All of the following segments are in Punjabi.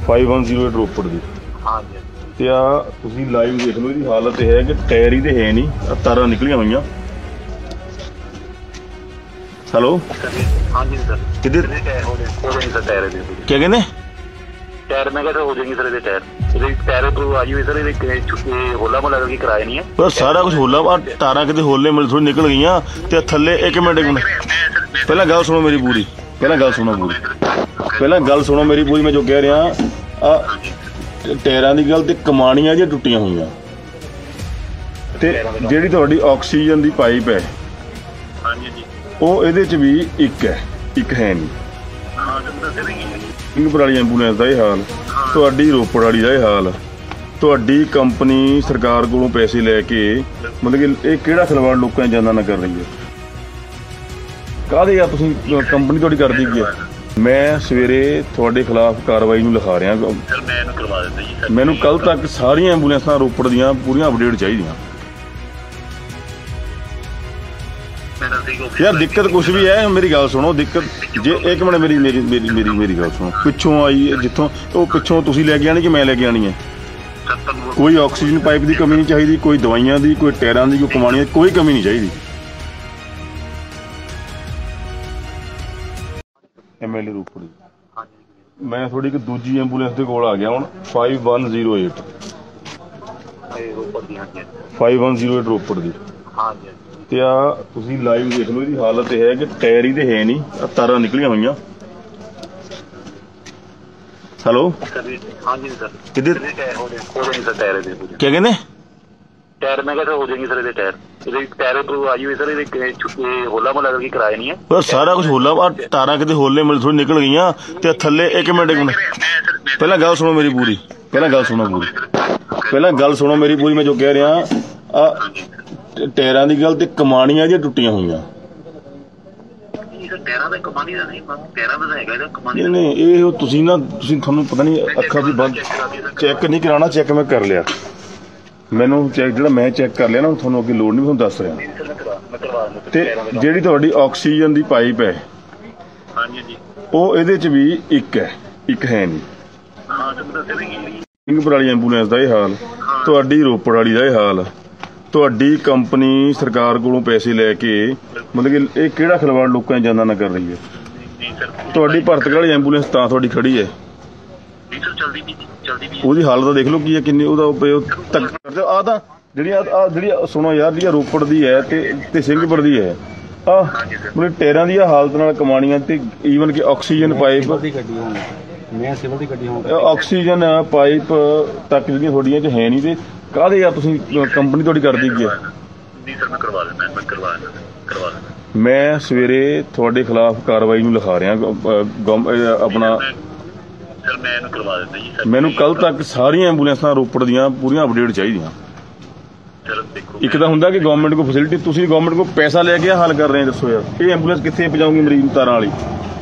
5108 ਰੋਪੜ ਦੀ। हाँ जी ਤੇ ਆ ਤੁਸੀਂ ਲਾਈਵ ਦੇਖ ਲਓ, ਇਹਦੀ ਹਾਲਤ ਇਹ ਹੈ ਕਿ ਟਾਇਰ ਇਹਦੇ ਹੈ ਨਹੀਂ, ਆ ਤਾਰਾਂ ਨਿਕਲੀਆਂ ਹੋਈਆਂ। ਹੈਲੋ हाँ जी सर किधर टायर हो जाएंगे सर टायर क्या कहने टायर मैं कहता हो जाएंगे सर ये टायर टायर तो आई हुई सर ये होला मोला करके कराया नहीं है पर सारा कुछ होला आ तारा किते होले मिल थोड़ी निकल गईਆਂ ਤੇ ਥੱਲੇ ਇੱਕ ਮਿੰਟ ਪਹਿਲਾਂ ਗੱਲ ਸੁਣੋ ਮੇਰੀ ਪੂਰੀ, ਪਹਿਲਾਂ ਗੱਲ ਸੁਣੋ ਪੂਰੀ, ਪਹਿਲਾਂ ਗੱਲ ਸੁਣੋ ਮੇਰੀ ਪੂਰੀ। ਮੈਂ ਜੋ ਕਹਿ ਰਿਹਾ ਆ ਟਾਇਰਾਂ ਦੀ ਗੱਲ ਤੇ ਕਮਾਣੀਆਂ ਜਿਹੜੀਆਂ ਟੁੱਟੀਆਂ ਹੋਈਆਂ ਤੇ ਜਿਹੜੀ ਤੁਹਾਡੀ ਆਕਸੀਜਨ ਦੀ ਪਾਈਪ ਹੈ ਉਹ ਇਹਦੇ ਚ ਵੀ ਇੱਕ ਹੈ ਨਹੀਂ। ਸਿੰਘਪੁਰ ਵਾਲੀ ਐਂਬੂਲੈਂਸ ਦਾ ਇਹ ਹਾਲ, ਤੁਹਾਡੀ ਰੋਪੜ ਵਾਲੀ ਦਾ ਇਹ ਹਾਲ, ਤੁਹਾਡੀ ਕੰਪਨੀ ਸਰਕਾਰ ਕੋਲੋਂ ਪੈਸੇ ਲੈ ਕੇ ਮਤਲਬ ਕਿ ਇਹ ਕਿਹੜਾ ਖਿਲਵਾੜ ਲੋਕਾਂ ਦੀਆਂ ਜਾਨਾਂ ਨਾਲ ਕਰ ਰਹੀ ਹੈ? ਕਾਹਦੇ ਆ ਤੁਸੀਂ ਕੰਪਨੀ ਤੁਹਾਡੀ ਕਰਦੀ ਕੀ ਹੈ? ਮੈਂ ਸਵੇਰੇ ਤੁਹਾਡੇ ਖਿਲਾਫ ਕਾਰਵਾਈ ਨੂੰ ਲਿਖਾ ਰਿਹਾ। ਮੈਨੂੰ ਕੱਲ ਤੱਕ ਸਾਰੀਆਂ ਐਂਬੂਲੈਂਸਾਂ ਰੋਪੜ ਦੀਆਂ ਪੂਰੀਆਂ ਅਪਡੇਟ ਚਾਹੀਦੀਆਂ। यार दिक्कत कुछ भी है, मेरी गल सुनो। दिक्कत जे एक मिनट मेरी मेरी मेरी मेरी मेरी गल सुनो। पिछों आई जितों वो पिछों तुसीं लैके आनी कि मैं लैके आनी है? कोई ऑक्सीजन पाइप की कमी नहीं चाहिए, कोई दवाइयां की, कोई टायरां की, कोई कमाणियां, कोई कमी नहीं चाहिए। MLA रोपड़ मैं थोड़ी एक दूजी एंबूलेंस के कोल आ गया हुण 5108 रोपड़ की। ਤੇ ਆ ਤੁਸੀਂ ਲਾਈਵ ਦੇਖ ਲਓ, ਇਹਦੀ ਹਾਲਤ ਇਹ ਹੈ ਕਿ ਟਾਇਰ ਇਹਦੇ ਹੈ ਨਹੀਂ, ਆ ਤਾਰਾਂ ਨਿਕਲੀਆਂ ਹੋਈਆਂ। ਹੈਲੋ हाँ जी सर किधर हो जाएंगे सर टायर क्या कहने टायर मैं कहता हो जाएंगे सर ये टायर तो आई हुई सर ये होला मोला करके कराया नहीं है पर सारा कुछ होला आ ताਰਾਂ किते होले मिल थोड़ी निकल गईਆਂ ਤੇ ਥੱਲੇ ਇੱਕ ਮਿੰਟ ਪਹਿਲਾਂ ਗੱਲ ਸੁਣੋ ਮੇਰੀ ਪੂਰੀ, ਪਹਿਲਾਂ ਗੱਲ ਸੁਣੋ ਪੂਰੀ, ਪਹਿਲਾਂ ਗੱਲ ਸੁਣੋ ਮੇਰੀ ਪੂਰੀ। ਮੈਂ ਜੋ ਕਹਿ ਰਿਹਾ ਆ ਟਾਇਰਾਂ ਦੀ ਗੱਲ ਤੇ ਕਮਾਣੀਆਂ ਜਿਹੜੀਆਂ ਟੁੱਟੀਆਂ ਹੋਈਆਂ। ਨਹੀਂ ਇਹ ਤੁਸੀਂ ਨਾ ਤੁਹਾਨੂੰ ਪਤਾ ਨਹੀਂ ਅੱਖਾਂ ਦੀ ਬੰਦ ਚੈੱਕ ਨਹੀਂ ਕਰਾਉਣਾ। ਚੈੱਕ ਮੈਂ ਕਰ ਲਿਆ, ਮੈਨੂੰ ਚੈੱਕ ਜਿਹੜਾ ਮੈਂ ਚੈੱਕ ਕਰ ਲਿਆ ਨਾ, ਤੁਹਾਨੂੰ ਅੱਗੇ ਲੋੜ ਨਹੀਂ, ਤੁਹਾਨੂੰ ਦੱਸ ਰਿਹਾ। ਤੇ ਜਿਹੜੀ ਤੁਹਾਡੀ ਆਕਸੀਜਨ ਦੀ ਪਾਈਪ ਹੈ ਉਹ ਇਹਦੇ ਚ ਵੀ ਇੱਕ ਹੈ ਨਹੀਂ। ਸਿੰਘਪੁਰ ਵਾਲੀ ਐਂਬੂਲੈਂਸ ਦਾ ਇਹ ਹਾਲ, ਤੁਹਾਡੀ ਰੋਪੜ ਵਾਲੀ ਦਾ ਇਹ ਹਾਲ, ਤੁਹਾਡੀ ਕੰਪਨੀ ਸਰਕਾਰ ਕੋਲੋਂ ਪੈਸੇ ਲੈ ਕੇ ਮਤਲਬ ਕਿ ਇਹ ਕਿਹੜਾ ਖਿਲਵਾੜ ਲੋਕਾਂ ਦੀਆਂ ਜਾਨਾਂ ਨਾਲ ਕਰ ਰਹੀ ਹੈ? ਤੁਹਾਡੀ ਭਰਤਗੜ੍ਹ ਵਾਲੀ ਐਂਬੂਲੈਂਸ ਤਾਂ ਤੁਹਾਡੀ ਖੜੀ ਹੈ, ਉਹਦੀ ਹਾਲਤ ਦੇਖ ਲਓ ਕੀ ਹੈ, ਕਿੰਨੀ ਉਹਦਾ ਆ ਤਾਂ ਜਿਹੜੀ ਸੁਣੋ ਯਾਰ, ਜਿਹੜੀ ਰੋਪੜ ਦੀ ਹੈ ਤੇ ਸਿੰਘਪੁਰ ਦੀ ਹੈ। ਮਤਲਬ ਟਾਇਰਾਂ ਦੀ ਹਾਲਤ ਨਾਲ ਕਮਾਣੀਆਂ ਤੇ ਈਵਨ ਕਿ ਆਕਸੀਜਨ ਪਾਈਪ ਆਕਸੀਜਨ ਪਾਈਪ ਤੱਕ ਜਿਹੜੀਆਂ ਤੁਹਾਡੀਆਂ ਚ ਹੈ ਨਹੀਂ। ਤੇ ਕਾਹਦੇ ਆ ਤੁਸੀਂ ਕੰਪਨੀ ਤੁਹਾਡੀ ਕਰਦੀ ਕੀ ਹੈ? ਮੈਂ ਸਵੇਰੇ ਤੁਹਾਡੇ ਖਿਲਾਫ ਕਾਰਵਾਈ ਨੂੰ ਲਿਖਾ ਰਿਹਾ ਆਪਣਾ। ਮੈਨੂੰ ਕੱਲ ਤੱਕ ਸਾਰੀਆਂ ਐਂਬੂਲੈਂਸਾਂ ਰੋਪੜ ਦੀਆਂ ਪੂਰੀਆਂ ਅਪਡੇਟ ਚਾਹੀਦੀਆਂ। ਇੱਕ ਤਾਂ ਹੁੰਦਾ ਕਿ ਗਵਰਨਮੈਂਟ ਕੋਲ ਫੈਸਿਲਿਟੀ, ਤੁਸੀਂ ਗਵਰਨਮੈਂਟ ਕੋਲ ਪੈਸਾ ਲੈ ਕੇ ਹੱਲ ਕਰ ਰਹੇ ਦੱਸੋ ਯਾਰ, ਇਹ ਐਂਬੂਲੈਂਸ ਕਿੱਥੇ ਪਹੁੰਚਾਉਂਗੀ ਮਰੀਜ਼ ਨੂੰ ਤਾਰਾਂ ਵਾਲੀ?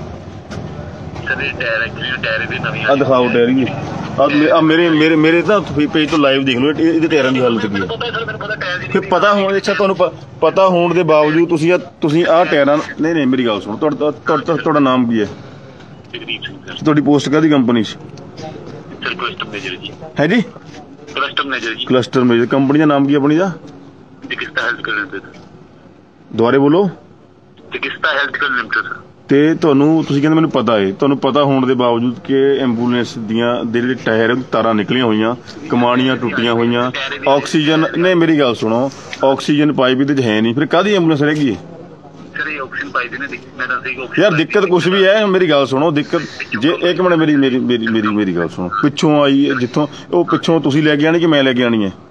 ਆ ਦਿਖਾਓ ਟਾਇਰ ਹੀ ਮੇਰੇ ਤਾਂ ਪੇਜ ਤੋਂ ਲਾਈਵ ਦੇਖ ਲਓ, ਇਹਦੇ ਟਾਇਰਾਂ ਦੀ ਹਾਲਤ ਕੀ ਹੈ। ਫਿਰ ਪਤਾ ਹੋਣ, ਅੱਛਾ ਤੁਹਾਨੂੰ ਪਤਾ ਹੋਣ ਦੇ ਬਾਵਜੂਦ ਤੁਸੀਂ ਆਹ ਟਾਇਰਾਂ ਨਹੀਂ ਮੇਰੀ ਗੱਲ ਸੁਣੋ। ਤੁਹਾਡਾ ਨਾਮ ਕੀ ਹੈ? ਤੁਹਾਡੀ ਪੋਸਟ ਕਾਹਦੀ ਕੰਪਨੀ 'ਚ ਹੈ ਜੀ? ਕਲਸਟਰ ਮੇਜਰ ਕੰਪਨੀ ਦਾ ਨਾਮ ਕੀ ਆਪਣੀ ਦਾ? ਦੁਬਾਰੇ ਬੋਲੋ। ਤੇ ਤੁਸੀਂ ਕਹਿੰਦੇ ਮੈਨੂੰ ਪਤਾ ਹੈ, ਤੁਹਾਨੂੰ ਪਤਾ ਹੋਣ ਦੇ ਬਾਵਜੂਦ ਕਿ ਐਂਬੂਲੈਂਸ ਦੀਆਂ ਜਿਹੜੇ ਟਾਇਰ ਤਾਰਾਂ ਨਿਕਲੀਆਂ ਹੋਈਆਂ, ਕਮਾਣੀਆਂ ਟੁੱਟੀਆਂ ਹੋਈਆਂ, ਆਕਸੀਜਨ ਨਹੀਂ ਮੇਰੀ ਗੱਲ ਸੁਣੋ, ਆਕਸੀਜਨ ਪਾਈਪ ਇਹਦੇ 'ਚ ਹੈ ਨਹੀਂ, ਫਿਰ ਕਾਹਦੀ ਐਂਬੂਲੈਂਸ ਰਹਿ ਗਈ ਹੈ ਯਾਰ? ਦਿੱਕਤ ਕੁਛ ਵੀ ਹੈ, ਮੇਰੀ ਗੱਲ ਸੁਣੋ। ਦਿੱਕਤ ਜੇ ਇੱਕ ਮਿੰਟ ਮੇਰੀ ਮੇਰੀ ਮੇਰੀ ਮੇਰੀ ਮੇਰੀ ਗੱਲ ਸੁਣੋ। ਪਿੱਛੋਂ ਆਈ ਜਿੱਥੋਂ ਉਹ ਪਿੱਛੋਂ ਤੁਸੀਂ ਲੈ ਕੇ ਆਣੀ ਕਿ ਮੈਂ ਲੈ ਕੇ ਆਣੀ ਹੈ?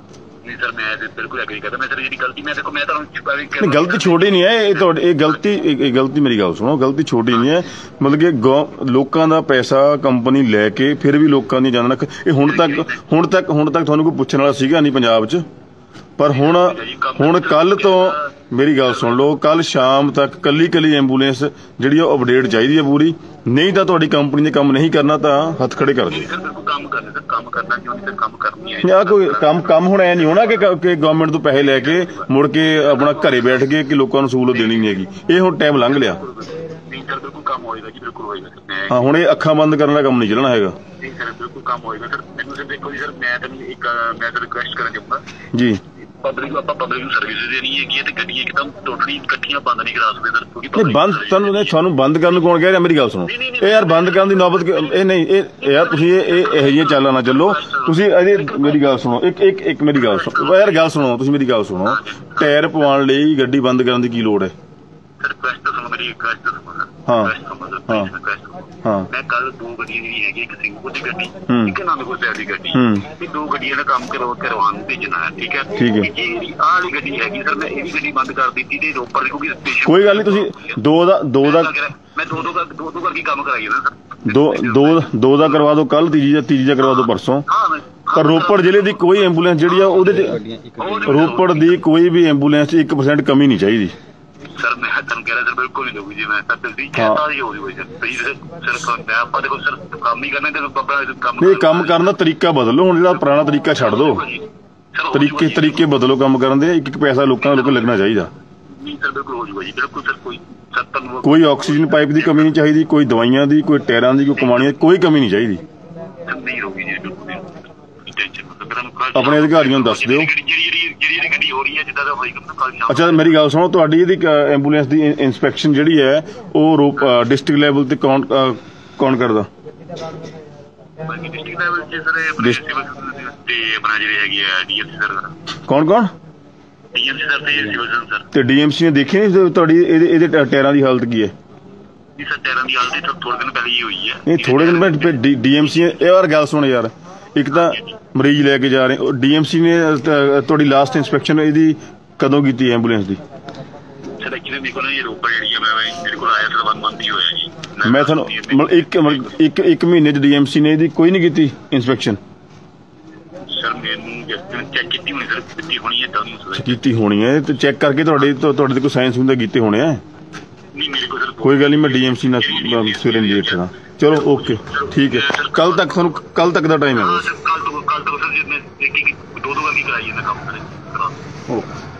ਗਲਤੀ ਛੋਟੀ ਨਹੀਂ ਹੈ ਇਹ ਤੁਹਾਡੀ, ਇਹ ਗਲਤੀ ਮੇਰੀ ਗੱਲ ਸੁਣੋ, ਗਲਤੀ ਛੋਟੀ ਨਹੀਂ ਹੈ। ਮਤਲਬ ਕਿ ਲੋਕਾਂ ਦਾ ਪੈਸਾ ਕੰਪਨੀ ਲੈ ਕੇ ਫਿਰ ਵੀ ਲੋਕਾਂ ਦੀ ਜਾਨ ਰੱਖ। ਇਹ ਹੁਣ ਤੱਕ ਤੁਹਾਨੂੰ ਕੋਈ ਪੁੱਛਣ ਵਾਲਾ ਸੀਗਾ ਨਹੀਂ ਪੰਜਾਬ 'ਚ, ਪਰ ਹੁਣ ਕੱਲ ਤੋਂ ਮੇਰੀ ਗੱਲ ਸੁਣ ਲਓ, ਕੱਲ ਸ਼ਾਮ ਤੱਕ ਕੱਲੀ ਐਂਬੂਲੈਂਸ ਜਿਹੜੀ ਉਹ ਅਪਡੇਟ ਚਾਹੀਦੀ ਹੈ ਪੂਰੀ, ਨਹੀਂ ਤਾਂ ਤੁਹਾਡੀ ਕੰਪਨੀ ਨੇ ਕੰਮ ਨਹੀਂ ਕਰਨਾ ਤਾਂ ਹੱਥ ਖੜੇ ਕਰ ਦਿਓ। ਕੋਈ ਕੰਮ ਹੁਣ ਐ ਨਹੀਂ ਹੋਣਾ ਕਿ ਗਵਰਨਮੈਂਟ ਤੋਂ ਪੈਸੇ ਲੈ ਕੇ ਮੁੜ ਕੇ ਆਪਣਾ ਘਰੇ ਬੈਠ ਕੇ ਕਿ ਲੋਕਾਂ ਨੂੰ ਸਹੂਲਤ ਦੇਣੀ ਨਹੀਂ ਹੈਗੀ। ਇਹ ਹੁਣ ਟਾਈਮ ਲੰਘ ਲਿਆ। ਕੰਮ ਹੋਏਗਾ ਜੀ, ਬਿਲਕੁਲ ਹੋਏਗਾ ਸਰ। ਮੈਂ ਹਾਂ, ਹੁਣ ਇਹ ਅੱਖਾਂ ਬੰਦ ਕਰਨ ਦਾ ਕੰਮ ਨਹੀਂ ਚੱਲਣਾ ਹੈਗਾ ਨਹੀਂ ਸਰ, ਬਿਲਕੁਲ ਕੰਮ ਹੋਏਗਾ ਸਰ। ਮੈਨੂੰ ਸਿਰ ਦੇਖੋ ਜੀ ਸਰ, ਮੈਂ ਤਾਂ ਰਿਕੁਐਸਟ ਕਰਨਾ ਚਾਹੂੰਗਾ ਜੀ। ਪਬਲਿਕ ਨੂੰ ਸਰਵਿਸ ਦੇਣੀ ਹੈਗੀ ਹੈ, ਤੇ ਗੱਡੀਆਂ ਇੱਕਦਮ ਟੋਟਲੀ ਇਕੱਠੀਆਂ ਬੰਦ ਨਹੀਂ ਕਰਾ ਸਕਦੇ ਸਰ, ਕਿਉਂਕਿ ਨਹੀਂ ਬੰਦ ਤੁਹਾਨੂੰ ਬੰਦ ਕਰਨ ਨੂੰ ਕੌਣ ਕਹਿ ਰਿਹਾ? ਮੇਰੀ ਗੱਲ ਸੁਣੋ, ਇਹ ਯਾਰ ਬੰਦ ਕਰਨ ਦੀ ਨੌਬਤ ਇਹ ਨਹੀਂ, ਇਹ ਯਾਰ ਤੁਸੀਂ ਇਹੋ ਜਿਹੀਆਂ ਚਾਲਾਂ ਨਾ ਚੱਲੋ ਤੁਸੀਂ। ਮੇਰੀ ਗੱਲ ਸੁਣੋ, ਇੱਕ ਮੇਰੀ ਗੱਲ ਸੁਣੋ ਯਾਰ, ਗੱਲ ਸੁਣੋ ਤੁਸੀਂ, ਮੇਰੀ ਗੱਲ ਸੁਣੋ। ਟਾਇਰ ਪਵਾਉਣ ਲਈ ਗੱਡੀ ਬੰਦ ਕਰਨ ਦੀ ਕੀ ਲੋੜ ਹੈ? ਮੈਂ ਕੱਲ 2 ਗੱਡੀਆਂ ਜਿਹੜੀ ਹੈਗੀ, ਇੱਕ ਸਿੰਘਪੁਰ ਦੀ ਗੱਡੀ, ਇੱਕ ਅਨੰਦਪੁਰ ਸਾਹਿਬ ਦੀ ਗੱਡੀ, ਇਹ 2 ਗੱਡੀਆਂ ਦਾ ਕੰਮ ਕਰਵਾਉਣ ਨੂੰ ਭੇਜਣਾ ਹੈ, ਠੀਕ ਹੈ। ਜਿਹੜੀ ਆਹ ਵਾਲੀ ਗੱਡੀ ਹੈਗੀ ਸਰ, ਮੈਂ ਇਹ ਵੀ ਗੱਡੀ ਬੰਦ ਕਰ ਦਿੱਤੀ ਤੇ ਰੋਪੜ ਦੀ, ਕਿਉਂਕਿ ਸਟੇਸ਼ਨ ਕੋਈ ਗੱਲ ਨਹੀਂ, ਤੁਸੀਂ ਦੋ ਦਾ ਮੈਂ ਦੋ ਕਰਕੇ ਕੰਮ ਕਰਾਈ ਜਾਂਦਾ ਸਰ। ਦੋ ਦਾ ਕਰਵਾ ਦਿਓ ਕੱਲ, ਤੀਜੀ ਦਾ ਕਰਵਾ ਦਿਓ ਪਰਸੋਂ। ਪਰ ਰੋਪੜ ਜ਼ਿਲ੍ਹੇ ਦੀ ਕੋਈ ਐਂਬੂਲੈਂਸ ਜਿਹੜੀ ਆ ਉਹਦੇ ਚ, ਰੋਪੜ ਦੀ ਕੋਈ ਵੀ ਐਂਬੂਲੈਂਸ 'ਚ 1% ਕਮੀ ਨਹੀਂ ਚਾਹੀਦੀ ਸਰ। ਮੈਂ ਤੁਹਾਨੂੰ ਕਹਿ ਰਿਹਾ ਸਰ, ਬਿਲਕੁਲ ਨਹੀਂ ਦਊਗੀ ਜੀ। ਮੈਂ ਤਾਂ ਤੁਸੀਂ ਕਹਿਤਾ ਹੀ ਹੋ ਜੂਗਾ ਸਰ। ਮੈਂ ਆਪਾਂ ਦੇਖੋ ਸਰ, ਕੰਮ ਹੀ ਕਰਨਾ ਤੇ ਕੰਮ ਕਰਨ ਦਾ ਤਰੀਕਾ ਬਦਲੋ। ਹੁਣ ਜਿਹੜਾ ਪੁਰਾਣਾ ਤਰੀਕਾ ਛੱਡ ਦਿਓ, ਤਰੀਕੇ ਬਦਲੋ ਕੰਮ ਕਰਨ ਦੇ। ਇੱਕ ਪੈਸਾ ਲੋਕਾਂ ਨੂੰ ਲੱਗਣਾ ਚਾਹੀਦਾ। ਨਹੀਂ ਸਰ, ਬਿਲਕੁਲ ਹੋ ਜੂਗਾ ਜੀ, ਬਿਲਕੁਲ ਸਰ। ਕੋਈ ਆਕਸੀਜਨ ਪਾਈਪ ਦੀ ਕਮੀ ਨਹੀਂ ਚਾਹੀਦੀ, ਕੋਈ ਦਵਾਈਆਂ ਦੀ, ਕੋਈ ਟਾਇਰਾਂ ਦੀ, ਕੋਈ ਕਮਾਣੀਆਂ ਦੀ ਕੋਈ ਕਮੀ ਨਹੀਂ ਚਾਹੀਦੀ। ਨਹੀਂ ਹੋਊਗੀ ਜੀ, ਬਿਲਕੁਲ ਆਪਣੇ ਅਧਿਕਾਰੀਆਂ ਨੂੰ ਦੱਸ ਦਿਓ। ਜਿਹੜੀ ਗੱਡੀ ਹੋ ਰਹੀ ਹੈ ਜਿੱਦਾਂ ਦਾ ਹੋਏਗਾ ਕੱਲ ਸ਼ਾਮ। ਅੱਛਾ, ਮੇਰੀ ਗੱਲ ਸੁਣੋ, ਤੁਹਾਡੀ ਇਹਦੀ ਐਂਬੂਲੈਂਸ ਦੀ ਇੰਸਪੈਕਸ਼ਨ ਜਿਹੜੀ ਹੈ ਉਹ ਡਿਸਟ੍ਰਿਕਟ ਲੈਵਲ ਤੇ ਕੌਣ ਕਰਦਾ? ਡਿਸਟ੍ਰਿਕਟ ਲੈਵਲ ਤੇ ਸਰ ਤੇ ਆਪਣਾ ਜਿਹੜੇ ਹੈਗੀ ਆ ਡੀਐਮਸੀ ਸਰ। ਕੌਣ? ਡੀਐਮਸੀ ਸਰ ਤੇ ਸਿਵਲ ਸਰ। ਤੇ ਡੀਐਮਸੀ ਨੇ ਦੇਖੀ ਨਹੀਂ ਤੁਹਾਡੀ ਇਹਦੇ ਟਾਇਰਾਂ ਦੀ ਹਾਲਤ ਕੀ ਹੈ? ਜੀ ਸਰ, ਟਾਇਰਾਂ ਦੀ ਹਾਲਤ ਤਾਂ ਥੋੜੇ ਦਿਨ ਪਹਿਲੇ ਹੀ ਹੋਈ ਹੈ। ਨਹੀਂ, ਥੋੜੇ ਦਿਨ ਪਹਿਲੇ ਡੀਐਮਸੀ ਇਹ ਯਾਰ ਗੱਲ ਸੁਣ ਯਾਰ, ਇੱਕ ਤਾਂ ਮਰੀਜ਼ ਲੈ ਕੇ ਜਾ ਰਹੇ, ਡੀਐਮਸੀ ਨੇ ਤੁਹਾਡੀ ਲਾਸਟ ਇੰਸਪੈਕਸ਼ਨ ਇਹਦੀ ਕਦੋਂ ਕੀਤੀ ਐਂਬੂਲੈਂਸ ਦੀ? ਸਰ ਐਕਚੁਅਲੀ ਮੇਰੇ ਕੋਲ ਇਹ ਰੋਪੜ ਏਰੀਆ ਮੇਰੇ ਕੋਲ ਆਇਆ ਸਰ 1 ਮੰਥ ਹੀ ਹੋਇਆ ਜੀ। ਮੈਂ ਤੁਹਾਨੂੰ ਇੱਕ ਮਹੀਨੇ 'ਚ ਡੀਐਮਸੀ ਨੇ ਇਹਦੀ ਕੋਈ ਨਹੀਂ ਕੀਤੀ ਇੰਸਪੈਕਸ਼ਨ? ਸਰ ਮੈਨੂੰ ਚੈੱਕ ਕੀਤੀ ਹੋਣੀ ਸਰ, ਕੀਤੀ ਹੋਣੀ ਹੈ ਤਾਂ ਕੀਤੀ ਹੋਣੀ ਹੈ ਤੇ ਚੈੱਕ ਕਰਕੇ ਤੁਹਾਡੇ ਤੇ ਕੋਈ ਸਾਇੰਸ ਹੁੰਦਾ ਕੀਤੇ ਹੋਣੇ ਆ। ਕੋਈ ਗੱਲ ਨਹੀਂ, ਮੈਂ ਡੀਐਮਸੀ ਨਾਲ ਸਵੇਰੇ ਲੇਟ ਹਾਂ। ਚਲੋ ਓਕੇ, ਠੀਕ ਹੈ। ਕੱਲ ਤੱਕ ਦਾ ਟਾਈਮ ਹੈ। ਕੱਲ ਤੋਂ ਸਰ, ਜੇ ਮੈਂ 2 ਕਰਕੇ ਕਰਾਈ ਜਾਂਦਾ ਕੰਮ ਸਰ।